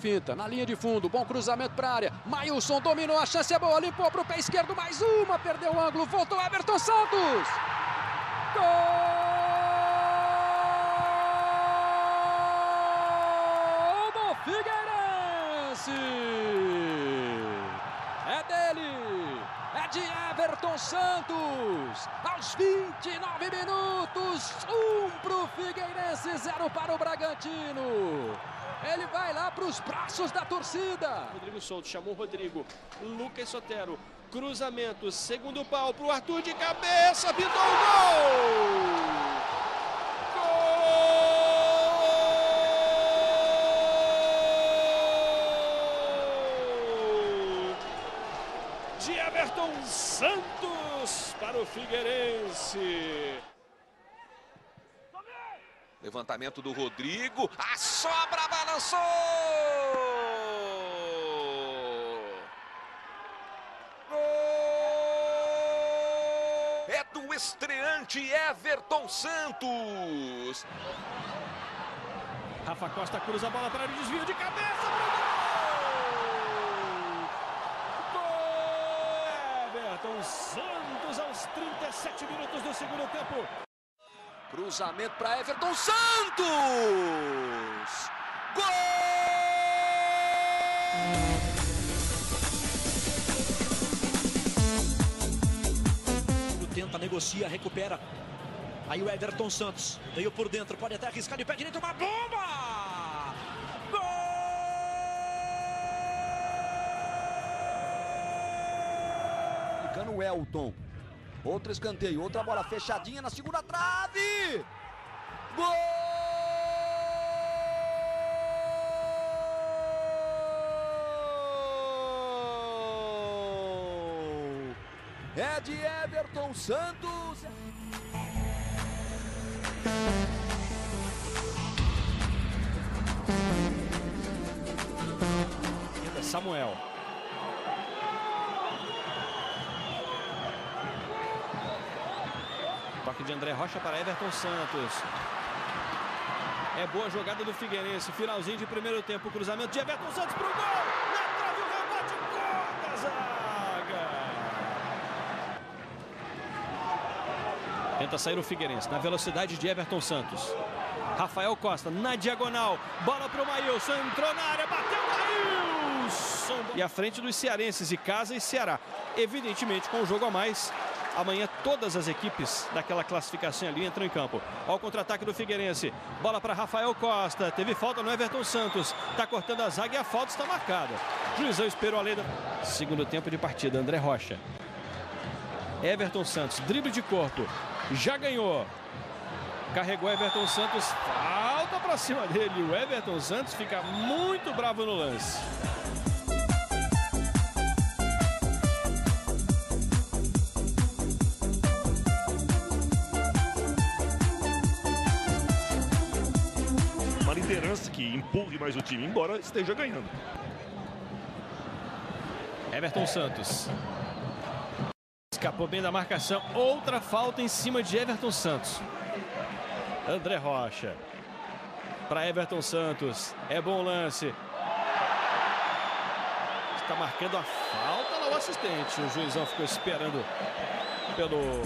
finta, na linha de fundo, bom cruzamento para a área. Maílson dominou, a chance é boa, limpou para o pé esquerdo, mais uma, perdeu o ângulo, voltou Everton Santos. Gol do Figueirense! É dele, é de Everton Santos, aos 29 minutos, 1 para o Figueirense, 0 para o Bragantino. Ele vai lá para os braços da torcida. Rodrigo Souto chamou o Rodrigo, Lucas Sotero, cruzamento, segundo pau para o Arthur de cabeça, pintou o gol! De Everton Santos para o Figueirense. Levantamento do Rodrigo, a sobra balançou! Gol! É do estreante Everton Santos. Rafa Costa cruza a bola para o desvio de cabeça. Everton Santos aos 37 minutos do segundo tempo. Cruzamento para Everton Santos! Gol! Tenta, negocia, recupera. Aí o Everton Santos veio por dentro, pode até arriscar de pé direito, uma bomba! O Elton, outro escanteio, outra bola fechadinha na segunda trave, gol! É de Everton Santos. Samuel. Toque de André Rocha para Everton Santos. É boa jogada do Figueirense. Finalzinho de primeiro tempo. Cruzamento de Everton Santos para o gol. Na trave o rebote. Gol da zaga. Tenta sair o Figueirense na velocidade de Everton Santos. Rafael Costa na diagonal. Bola para o Maílson. Entrou na área. Bateu o Maílson. E à frente dos cearenses. E Casa e Ceará. Evidentemente com o jogo a mais. Amanhã todas as equipes daquela classificação ali entram em campo. Olha o contra-ataque do Figueirense. Bola para Rafael Costa. Teve falta no Everton Santos. Está cortando a zaga e a falta está marcada. Juizão esperou a lei do segundo tempo de partida. André Rocha. Everton Santos. Drible de corpo. Já ganhou. Carregou Everton Santos. Falta para cima dele. O Everton Santos fica muito bravo no lance. Liderança que empurre mais o time, embora esteja ganhando. Everton Santos. Escapou bem da marcação. Outra falta em cima de Everton Santos. André Rocha. Para Everton Santos. É bom lance. Está marcando a falta no assistente. O juizão ficou esperando pelo...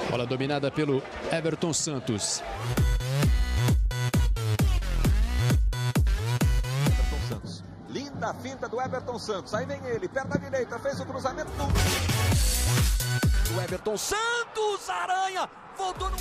Bola dominada pelo Everton Santos. Everton Santos. Linda finta do Everton Santos. Aí vem ele, perna direita, fez o cruzamento do Everton Santos, Aranha, voltou no...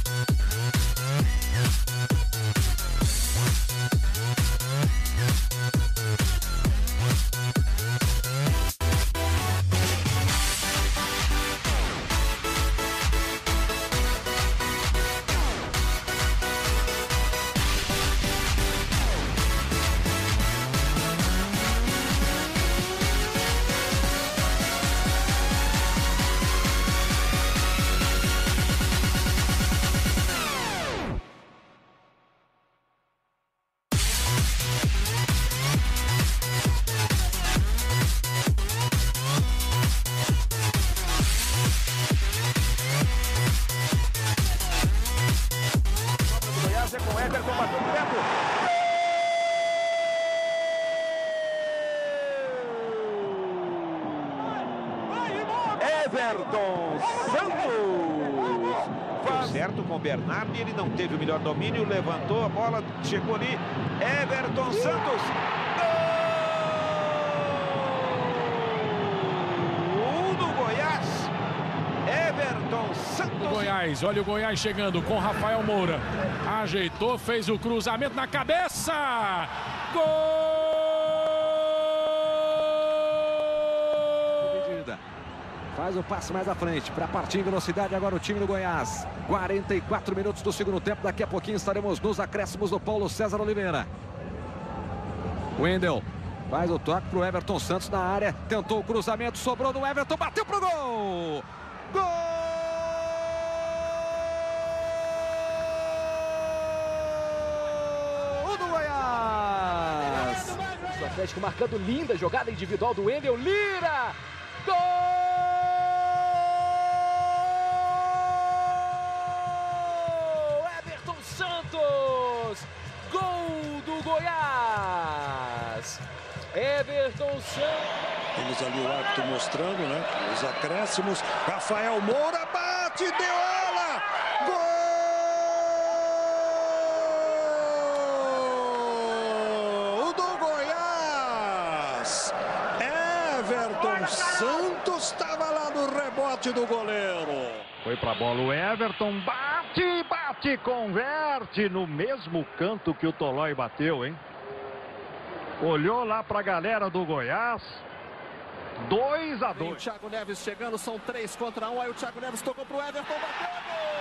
com Everton, bateu direto. Everton Santos faz certo com o Bernardo, ele não teve o melhor domínio, levantou a bola, chegou ali. Everton Santos. Gol do Goiás. Everton Santos. O Goiás, olha o Goiás chegando com Rafael Moura. Ajeitou, fez o cruzamento na cabeça. Gol! Faz o passe mais à frente para partir em velocidade agora o time do Goiás. 44 minutos do segundo tempo. Daqui a pouquinho estaremos nos acréscimos do Paulo César Oliveira. Wendel faz o toque para o Everton Santos na área. Tentou o cruzamento, sobrou no Everton, bateu pro gol! Gol! Do Goiás! O Atlético marcando linda jogada individual do Wendel Lira! Gol! Gol do Goiás! Everton Santos. Temos ali o árbitro mostrando, né? Os acréscimos. Rafael Moura bate, deu ela! Gol do Goiás! Everton Santos estava lá no rebote do goleiro. Foi pra bola o Everton, bate, converte no mesmo canto que o Tolói bateu, hein? Olhou lá pra galera do Goiás. 2-2. O Thiago Neves chegando, são 3 contra 1. Aí o Thiago Neves tocou pro Everton, bateu!